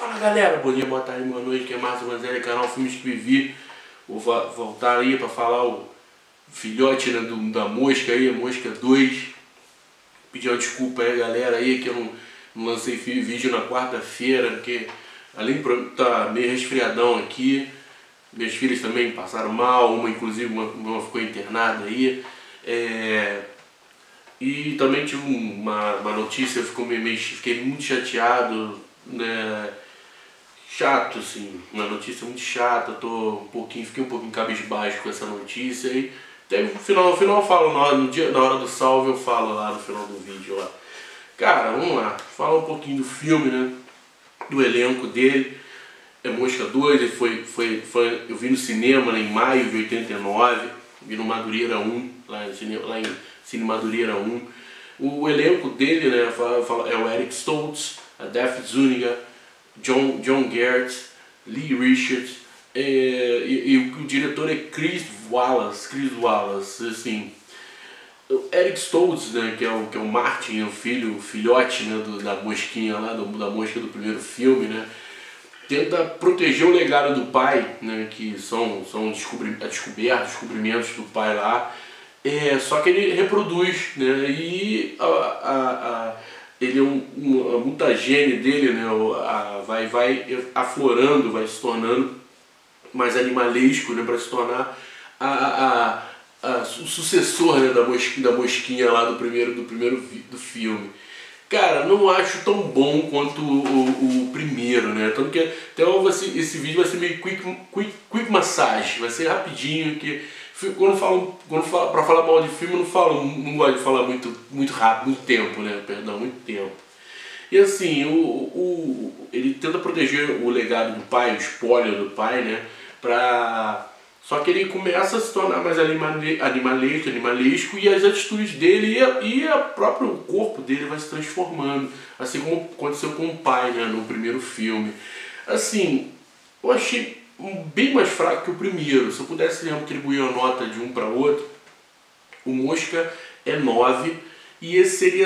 Fala galera, bom dia, boa tarde, boa noite, que é Márcio Manzelli, canal Filmes que Vivi. Vou voltar aí para falar o filhote, né, da mosca aí, a mosca 2. Pedir uma desculpa aí galera aí que eu não lancei vídeo na quarta-feira, porque além de estar meio resfriadão aqui, minhas filhas também passaram mal, uma ficou internada aí. E também tive uma notícia, fiquei muito chateado, né? Chato, assim, uma notícia muito chata, fiquei um pouquinho cabisbaixo com essa notícia e até no final eu falo, na hora do salve eu falo lá no final do vídeo lá. Cara, vamos lá, falar um pouquinho do filme, né, do elenco dele. É Mosca 2, eu vi no cinema, né, em maio de 89, vi no Madureira 1, lá em Cine Madureira 1. O elenco dele, né, é o Eric Stoltz, a Daphne Zuniga, John Garrett, Lee Richards, e o diretor é Chris Wallace, assim. O Eric Stoltz, né, que é o Martin, o filhote, né, da mosquinha lá, da mosca do primeiro filme, né, tenta proteger o legado do pai, né, que são descobrimentos do pai lá, só que ele reproduz, né, e ele é a mutagênese dele, né, vai aflorando, vai se tornando mais animalesco, né, para se tornar o sucessor, né, da mosquinha lá do primeiro filme. Cara, não acho tão bom quanto o primeiro, né? Tanto que até esse vídeo vai ser meio quick massage, vai ser rapidinho, que para falar mal de filme não gosto de falar muito rápido, muito tempo, né? Perdão, muito tempo. E assim, ele tenta proteger o legado do pai, o spoiler do pai, né? Só que ele começa a se tornar mais animalesco, e as atitudes dele e o próprio corpo dele vai se transformando, assim como aconteceu com o pai, né, no primeiro filme. Assim, eu achei bem mais fraco que o primeiro. Se eu pudesse atribuir uma nota de um para outro, o Mosca é 9 e esse seria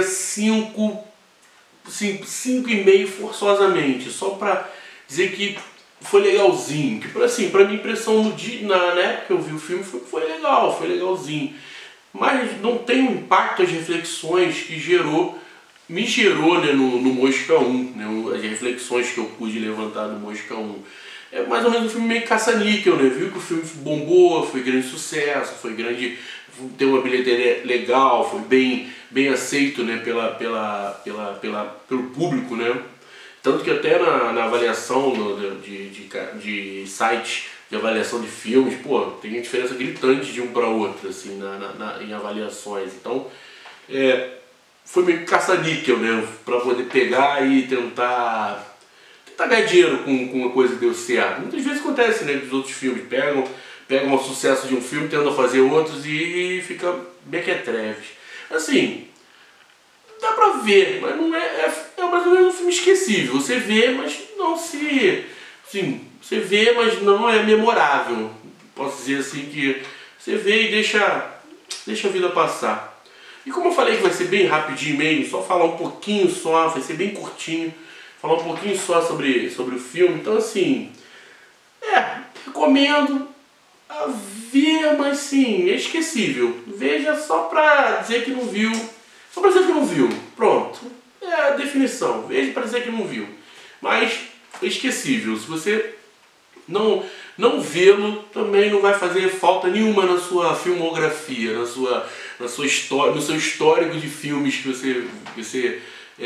5,5 forçosamente, só para dizer que foi legalzinho, que assim, pra minha impressão na época que eu vi o filme foi legal, foi legalzinho, mas não tem o impacto, as reflexões que me gerou, né, no Mosca 1, né, as reflexões que eu pude levantar no Mosca 1. É mais ou menos um filme meio caça-níquel, né, viu que o filme bombou, foi grande sucesso, tem uma bilheteria legal, foi bem aceito, né, pelo público, né. Tanto que até na avaliação de sites de avaliação de filmes, pô, tem uma diferença gritante de um para outro, assim, em avaliações. Então, foi meio caça-níquel, né? Para poder pegar e tentar ganhar dinheiro com uma coisa que deu certo. Muitas vezes acontece, né? Que os outros filmes pegam o sucesso de um filme, tentam fazer outros e fica mequetrefe. Assim, dá pra ver, mas não é mais ou menos um filme esquecível. Você vê, mas não se... Sim, você vê, mas não é memorável. Posso dizer assim que você vê e deixa a vida passar. E como eu falei que vai ser bem rapidinho mesmo, só falar um pouquinho só, vai ser bem curtinho, falar um pouquinho só sobre o filme. Então assim, recomendo a ver, mas sim, é esquecível. Veja só pra dizer que não viu. Só pra dizer que não viu. Pronto. É a definição. Veja pra dizer que não viu. Mas é esquecível. Se você não vê-lo, também não vai fazer falta nenhuma na sua filmografia, na sua história, no seu histórico de filmes que você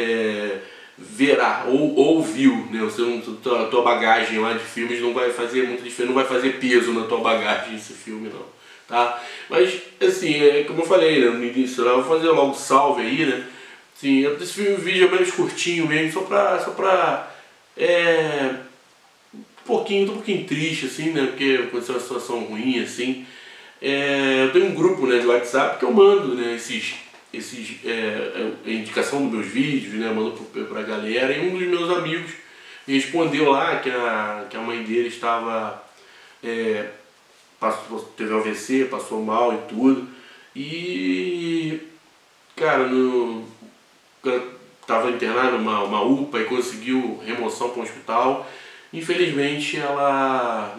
verá ou viu, né? A tua bagagem lá de filmes não vai fazer muita diferença, não vai fazer peso na tua bagagem esse filme não, tá? Mas assim, como eu falei, né, no início, eu vou fazer logo salve aí, né? Sim, esse vídeo é menos curtinho mesmo, só pra tô um pouquinho triste, assim, né, porque aconteceu uma situação ruim, assim. Eu tenho um grupo, né, de WhatsApp que eu mando, né, a indicação dos meus vídeos, né, mando pra galera, e um dos meus amigos me respondeu lá que a mãe dele estava, teve um AVC, passou mal e tudo, e, cara, estava internada uma UPA e conseguiu remoção para o hospital. Infelizmente ela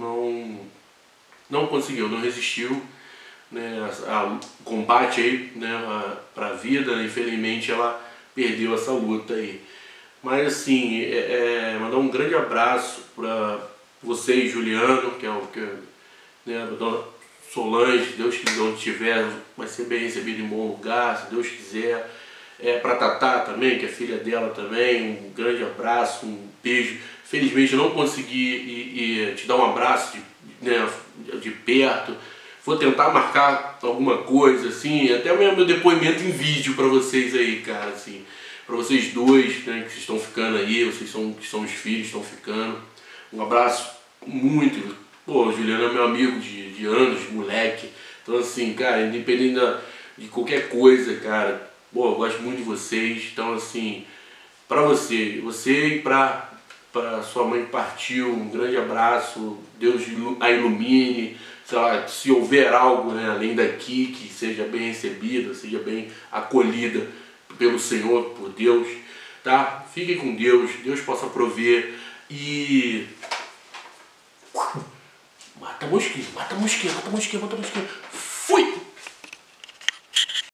não conseguiu, não resistiu, né, ao combate aí, né, para a vida, né, infelizmente ela perdeu essa luta aí. Mas assim, mandar um grande abraço para você e Juliano, que é o que, né, a dona Solange, Deus quiser, onde estiver, vai ser bem recebido em bom lugar, se Deus quiser. Para Tatá também, que é filha dela também, um grande abraço, um beijo. Felizmente eu não consegui te dar um abraço de perto. Vou tentar marcar alguma coisa, assim, até meu depoimento em vídeo para vocês aí, cara, assim. Para vocês dois, né, que estão ficando aí, vocês que são os filhos, estão ficando. Um abraço muito. Pô, o Juliano é meu amigo de anos, moleque. Então assim, cara, independente de qualquer coisa, cara, pô, eu gosto muito de vocês. Então assim, pra você e pra sua mãe que partiu, um grande abraço. Deus a ilumine. Sei lá, se houver algo, né, além daqui, que seja bem recebida, seja bem acolhida pelo Senhor, por Deus, tá? Fiquem com Deus, Deus possa prover e... Mata a mosquinha, mata a mosquinha, mata a mosquinha, mata a mosquinha.